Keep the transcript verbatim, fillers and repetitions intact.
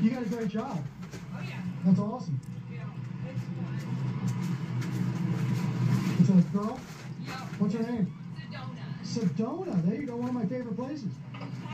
You got a great job. Oh, yeah. That's awesome. Yeah. It's fun. It's a girl? Yeah. What's her name? Sedona. Sedona. There you go. One of my favorite places.